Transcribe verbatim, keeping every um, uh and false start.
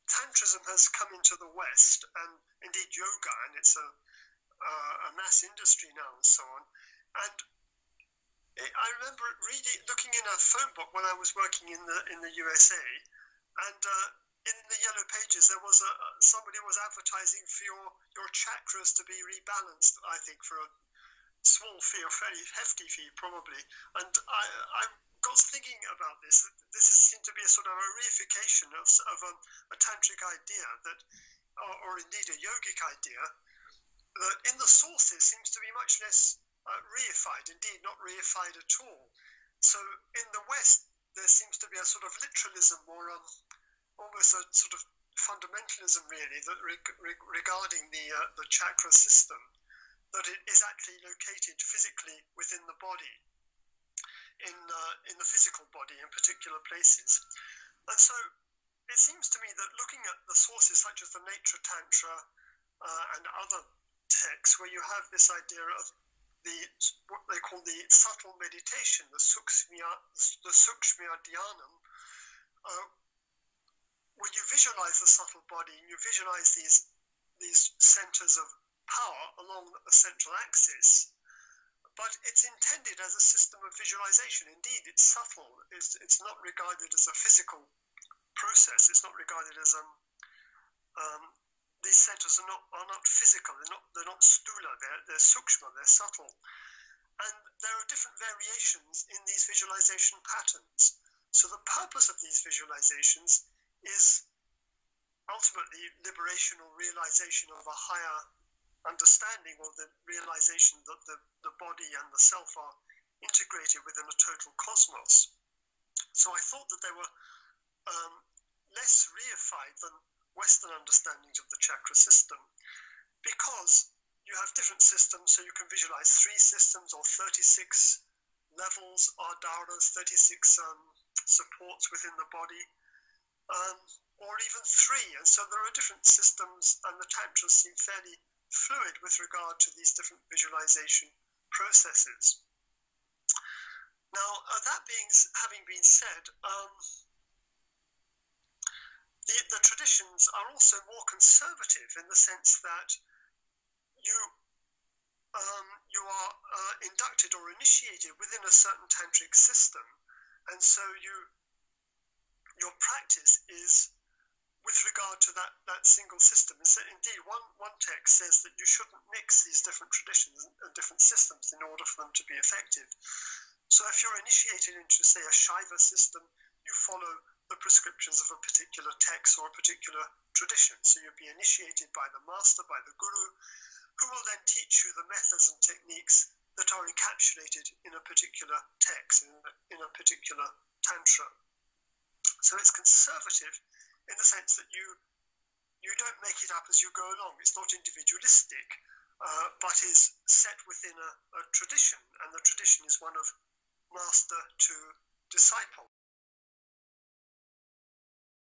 Tantrism has come into the West, and indeed yoga, and it's a, uh, a mass industry now and so on. And it, I remember reading, looking in a phone book when I was working in the in the U S A, and uh, in the yellow pages there was a somebody was advertising for your your chakras to be rebalanced. I think for a small fee, or fairly hefty fee probably. And I I got thinking about this. This seemed to be a sort of a reification of, of a, a tantric idea that, or, or indeed a yogic idea, that in the sources seems to be much less uh, reified, indeed not reified at all. So in the West, there seems to be a sort of literalism, or um, almost a sort of fundamentalism really, that re re regarding the, uh, the chakra system, that it is actually located physically within the body, in uh, in the physical body in particular places. And so it seems to me that looking at the sources such as the Nature Tantra uh, and other texts, where you have this idea of the what they call the subtle meditation, the sukshmya, the sukshmya dhyanam, uh, where you visualize the subtle body and you visualize these these centers of power along a central axis. But it's intended as a system of visualization. Indeed, it's subtle. It's, it's not regarded as a physical process. It's not regarded as um, um, these centers are not are not physical. They're not they're not stula. They're they're sukshma. They're subtle. And there are different variations in these visualization patterns. So the purpose of these visualizations is ultimately liberation or realization of a higher understanding, or the realization that the, the body and the self are integrated within a total cosmos. So I thought that they were um, less reified than Western understandings of the chakra system, because you have different systems. So you can visualize three systems or thirty-six levels, ardharas, thirty-six um, supports within the body, um, or even three. And so there are different systems, and the tantras seem fairly fluid with regard to these different visualization processes. Now, uh, that being having been said, um, the, the traditions are also more conservative in the sense that you um, you are uh, inducted or initiated within a certain tantric system, and so you your practice is with regard to that, that single system. And so indeed, one, one text says that you shouldn't mix these different traditions and different systems in order for them to be effective. So if you're initiated into, say, a Shaiva system, you follow the prescriptions of a particular text or a particular tradition. So you'll be initiated by the master, by the guru, who will then teach you the methods and techniques that are encapsulated in a particular text, in a, in a particular tantra. So it's conservative in the sense that you you don't make it up as you go along. It's not individualistic, uh, but is set within a, a tradition, and the tradition is one of master to disciple.